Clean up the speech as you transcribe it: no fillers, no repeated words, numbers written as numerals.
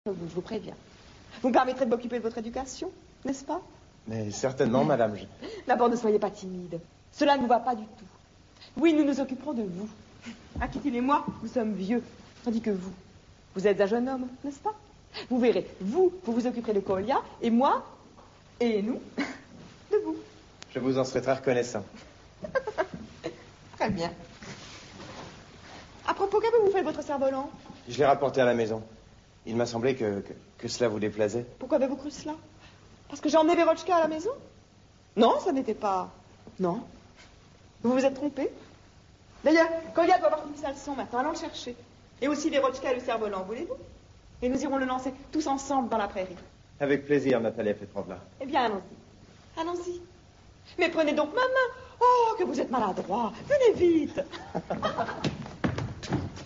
Vous, je vous préviens. Vous me permettrez de m'occuper de votre éducation, n'est-ce pas? Mais certainement, madame. D'abord, ne soyez pas timide. Cela ne vous va pas du tout. Oui, nous nous occuperons de vous. Akitil et moi, nous sommes vieux. Tandis que vous êtes un jeune homme, n'est-ce pas? Vous verrez, vous vous occuperez de Kolya, et moi, et nous, de vous. Je vous en serai très reconnaissant. Très bien. À propos, qu'avez-vous fait de votre cerf-volant? Je l'ai rapporté à la maison. Il m'a semblé que cela vous déplaisait. Pourquoi avez-vous cru cela? Parce que j'ai emmené Verochka à la maison? Non, ça n'était pas... Non. Vous vous êtes trompé. D'ailleurs, Kolya doit avoir fini sa leçon maintenant. Allons le chercher. Et aussi Verochka et le cerf-volant, voulez-vous? Et nous irons le lancer tous ensemble dans la prairie. Avec plaisir, Natalia Petrovna. Eh bien, allons-y. Allons-y. Mais prenez donc ma main. Oh, que vous êtes maladroit. Venez vite.